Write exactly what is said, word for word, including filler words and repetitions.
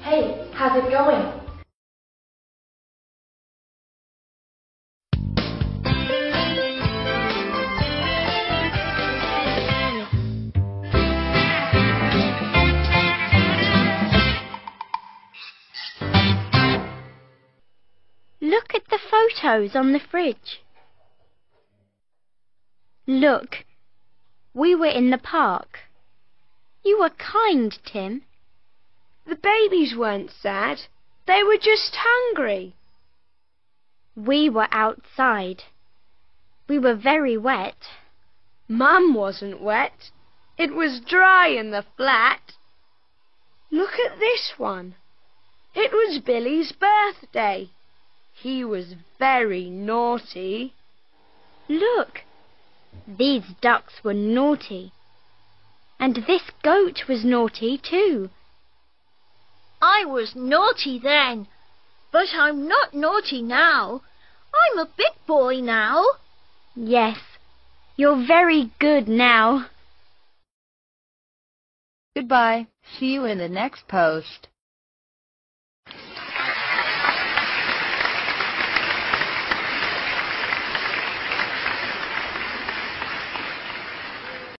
Hey, how's it going? Look at the photos on the fridge. Look, we were in the park. You were kind, Tim. The babies weren't sad. They were just hungry. We were outside. We were very wet. Mum wasn't wet. It was dry in the flat. Look at this one. It was Billy's birthday. He was very naughty. Look, these ducks were naughty. And this goat was naughty too. I was naughty then, but I'm not naughty now. I'm a big boy now. Yes, you're very good now. Goodbye. See you in the next post.